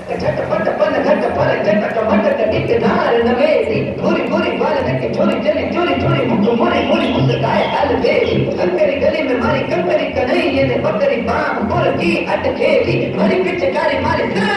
झटपट पन घट पर झटक मटक टिकदार नवेली पूरी पूरी बाल के छोरी चली चोरी चोरी मुख मोरी मोरी मुस्काए हाल बेली कंकरी गली में मारी कंकरी कन्हैया ने बकरी बाम पुर की अटकेली भरी पिचकारी मारी